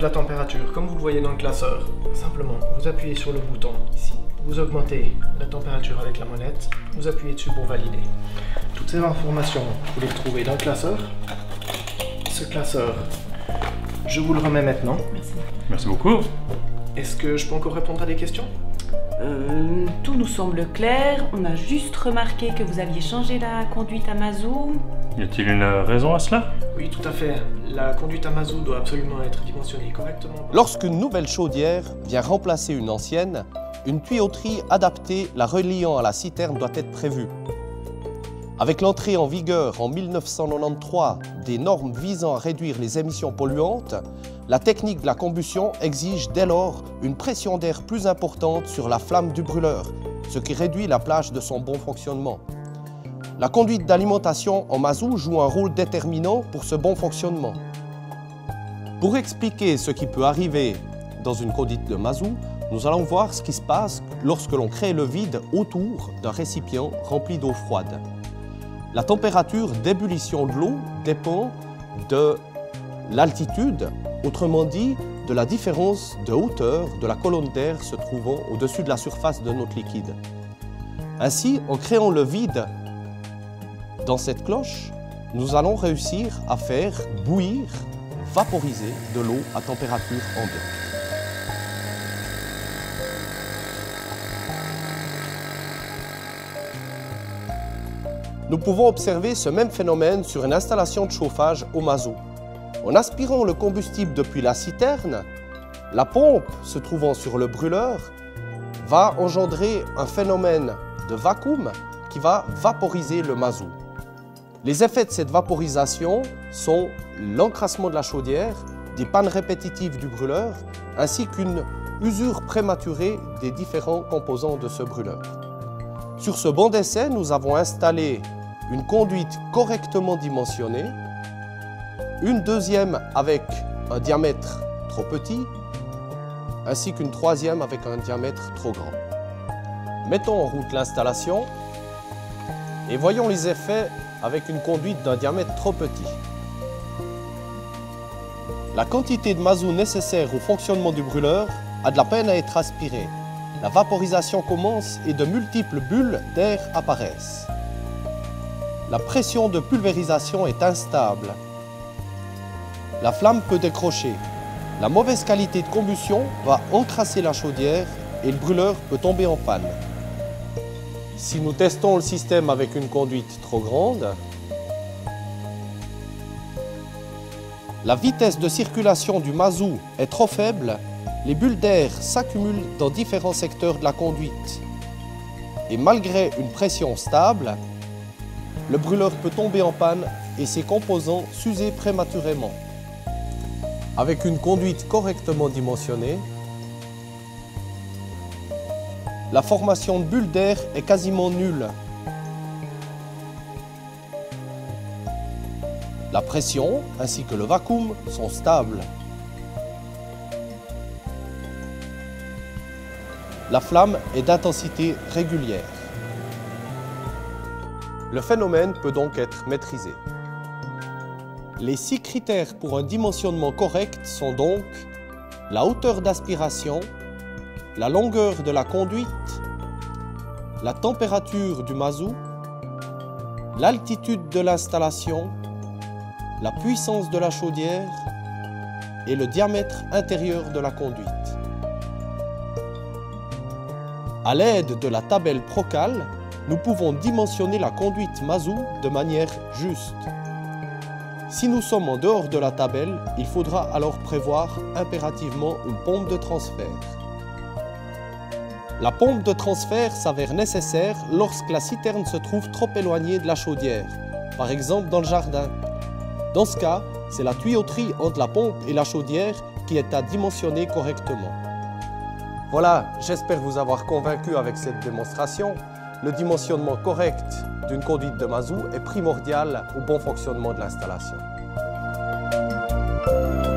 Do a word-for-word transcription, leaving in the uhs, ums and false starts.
de la température, comme vous le voyez dans le classeur, simplement vous appuyez sur le bouton ici, vous augmentez la température avec la molette, vous appuyez dessus pour valider. Toutes ces informations, vous les retrouvez dans le classeur. Ce classeur, je vous le remets maintenant. Merci. Merci beaucoup. Est-ce que je peux encore répondre à des questions? Euh, tout nous semble clair. On a juste remarqué que vous aviez changé la conduite à mazout. Y a-t-il une raison à cela? Oui, tout à fait. La conduite à mazout doit absolument être dimensionnée correctement. Lorsqu'une nouvelle chaudière vient remplacer une ancienne, une tuyauterie adaptée la reliant à la citerne doit être prévue. Avec l'entrée en vigueur en mille neuf cent quatre-vingt-treize des normes visant à réduire les émissions polluantes, la technique de la combustion exige dès lors une pression d'air plus importante sur la flamme du brûleur, ce qui réduit la plage de son bon fonctionnement. La conduite d'alimentation en mazout joue un rôle déterminant pour ce bon fonctionnement. Pour expliquer ce qui peut arriver dans une conduite de mazout, nous allons voir ce qui se passe lorsque l'on crée le vide autour d'un récipient rempli d'eau froide. La température d'ébullition de l'eau dépend de l'altitude, autrement dit de la différence de hauteur de la colonne d'air se trouvant au-dessus de la surface de notre liquide. Ainsi, en créant le vide dans cette cloche, nous allons réussir à faire bouillir, vaporiser de l'eau à température ambiante. Nous pouvons observer ce même phénomène sur une installation de chauffage au mazout. En aspirant le combustible depuis la citerne, la pompe se trouvant sur le brûleur va engendrer un phénomène de vacuum qui va vaporiser le mazout. Les effets de cette vaporisation sont l'encrassement de la chaudière, des pannes répétitives du brûleur, ainsi qu'une usure prématurée des différents composants de ce brûleur. Sur ce banc d'essai, nous avons installé une conduite correctement dimensionnée, une deuxième avec un diamètre trop petit, ainsi qu'une troisième avec un diamètre trop grand. Mettons en route l'installation et voyons les effets avec une conduite d'un diamètre trop petit. La quantité de mazout nécessaire au fonctionnement du brûleur a de la peine à être aspirée. La vaporisation commence et de multiples bulles d'air apparaissent. La pression de pulvérisation est instable. La flamme peut décrocher. La mauvaise qualité de combustion va encrasser la chaudière et le brûleur peut tomber en panne. Si nous testons le système avec une conduite trop grande, la vitesse de circulation du mazout est trop faible, les bulles d'air s'accumulent dans différents secteurs de la conduite. Et malgré une pression stable, le brûleur peut tomber en panne et ses composants s'user prématurément. Avec une conduite correctement dimensionnée, la formation de bulles d'air est quasiment nulle. La pression ainsi que le vacuum sont stables. La flamme est d'intensité régulière. Le phénomène peut donc être maîtrisé. Les six critères pour un dimensionnement correct sont donc la hauteur d'aspiration, la longueur de la conduite, la température du mazout, l'altitude de l'installation, la puissance de la chaudière et le diamètre intérieur de la conduite. À l'aide de la tabelle Procal, nous pouvons dimensionner la conduite mazout de manière juste. Si nous sommes en dehors de la tabelle, il faudra alors prévoir impérativement une pompe de transfert. La pompe de transfert s'avère nécessaire lorsque la citerne se trouve trop éloignée de la chaudière, par exemple dans le jardin. Dans ce cas, c'est la tuyauterie entre la pompe et la chaudière qui est à dimensionner correctement. Voilà, j'espère vous avoir convaincu avec cette démonstration. Le dimensionnement correct d'une conduite de mazout est primordial au bon fonctionnement de l'installation.